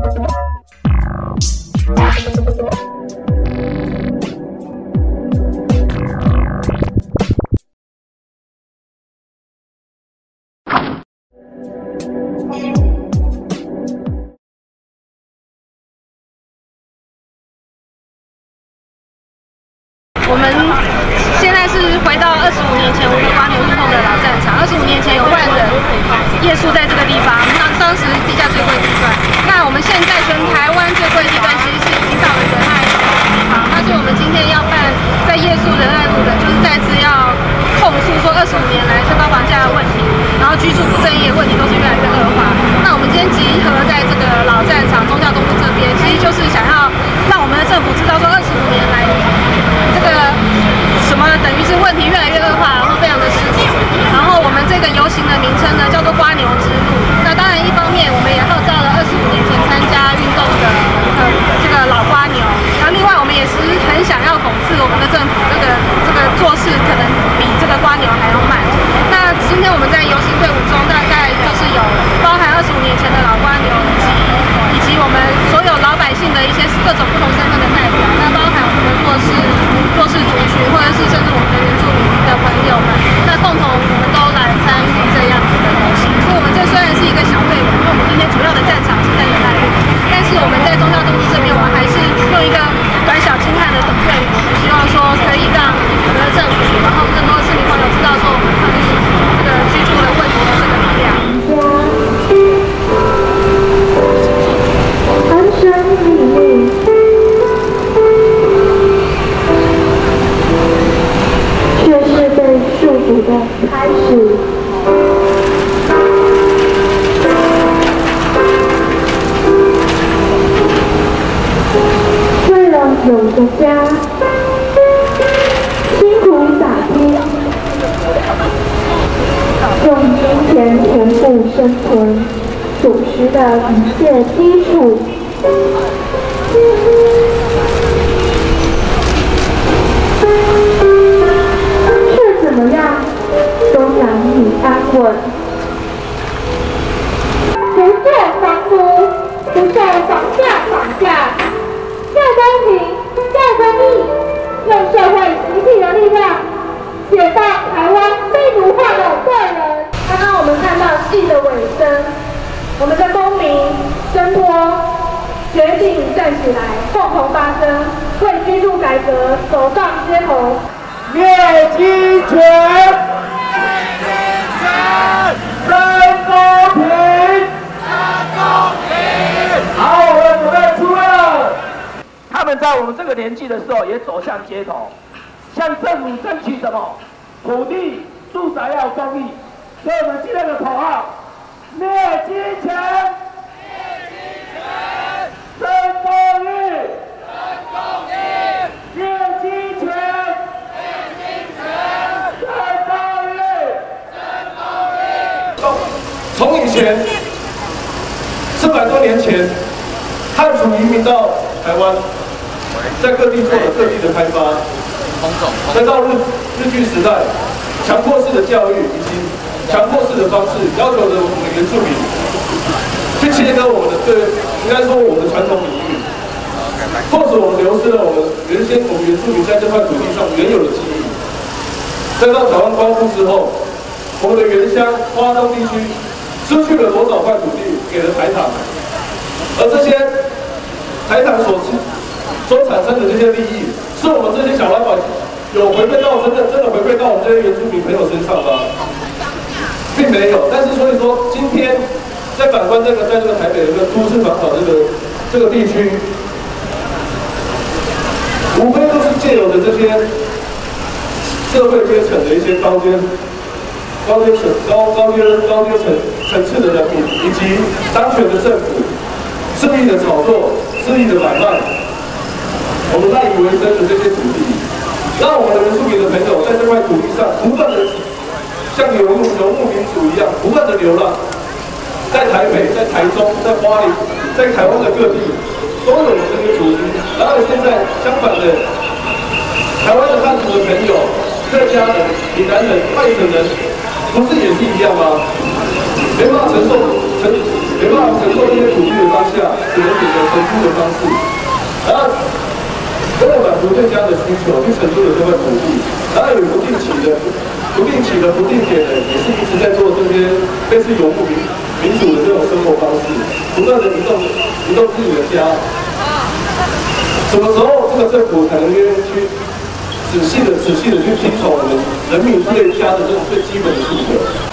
我们现在是回到25年前我们瓜牛运动的老战场。25年前有万人夜宿在这个地方，那当时地价最贵地段。那我们现在全台湾最贵地段其实是已经到了仁爱路的地方。但是我们今天要办在夜宿仁爱路的，就是再次要控诉说25年来最高房价的问题，然后居住不正义的问题都是越来越恶化。那我们今天集合在这个老战场忠孝东路这边，其实就是想要让我们的政府知道说25年来这个什么等于是问题越来越恶化，然后非常的失控。然后我们这个游行的名称呢叫做瓜牛之路。那当然一方面我们也号召了25年前参加运动的这个老瓜牛，然后另外我们也是很想要讽刺我们的政府这个做事可能比这个瓜牛还要慢。那今天我们在游行队伍中大概就是有包含25年前的老瓜牛以及我们所有老百姓的一些各种不同身份的代表，那包含我们的弱势族群，或者是甚至我们的原住民的朋友们，那共同我们都来参与这样子的游行。所以我们这虽然是一个小队伍，因为我们今天主要的战场是在仁爱路，但是我们在忠孝东路这边，我们还是用一个短小精悍的总队伍，我们希望说可以让我们的政府，然后更多的市民朋友知道说我们抗议这个居住的问题的这个力量。 安身立命，却是被束缚的开始。为了有个家，辛苦打拼，用金钱全部生存主食的一切基础。却怎么样都难以安稳。不限房租，不限房价，要公平，要公义，用社会集体的力量，解放台湾被奴化的罪人。刚刚我们看到戏的尾声，我们的公民声波决定站起来，共同发声，为居住改革走上街头。 灭金权，真公平，好，我们准备出来了。他们在我们这个年纪的时候，也走向街头，向政府争取什么？土地、住宅要公益。所以我们记得个口号：灭金权，真公益，灭金权。从以前400多年前，汉族移民到台湾，在各地做了各地的开发，再到日据时代，强迫式的教育以及强迫式的方式，要求着我们的原住民去切割我们的应该说我们的传统领域，迫使我们流失了我们原住民在这块土地上原有的记忆。再到台湾光复之后，我们的原乡花东地区失去了多少块土地给了台糖，而这些台糖所产生的这些利益，是我们这些小老百姓有回馈到真的回馈到我们这些原住民朋友身上吗？并没有。但是所以说，今天在反观在这个台北的一个都市繁华这个地区，无非都是借由的这些社会阶层的一些高阶层次的人民，以及当权的政府肆意的炒作、肆意的买卖我们赖以为生的这些土地，让我们的原住民的朋友在这块土地上不断的像游牧民族一样不断的流浪，在台北、在台中、在花莲、在台湾的各地都有这些足迹。然后现在相反的，台湾的汉族的朋友、客家人、闽南人、外省人，不是也是一样吗？没办法承受这些土地的当下，只能承租的方式，然后为了满足对家的需求，去承租了这块土地，然后有不定期的不定点的，也是一直在做这些类似游牧民主的这种生活方式，不断的移动自己的家。什么时候这个政府才能愿意去仔细的去听从我们人民对家的这种最基本的诉求？